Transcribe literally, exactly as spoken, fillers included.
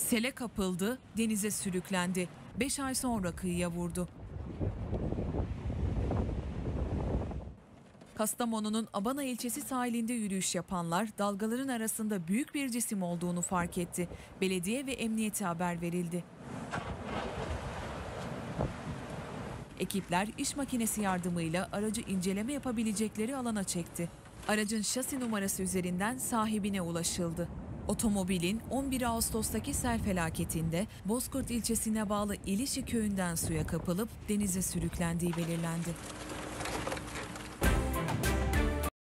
Sele kapıldı, denize sürüklendi. Beş ay sonra kıyıya vurdu. Kastamonu'nun Abana ilçesi sahilinde yürüyüş yapanlar dalgaların arasında büyük bir cisim olduğunu fark etti. Belediye ve emniyete haber verildi. Ekipler iş makinesi yardımıyla aracı inceleme yapabilecekleri alana çekti. Aracın şasi numarası üzerinden sahibine ulaşıldı. Otomobilin on bir Ağustos'taki sel felaketinde Bozkurt ilçesine bağlı İlişi köyünden suya kapılıp denize sürüklendiği belirlendi.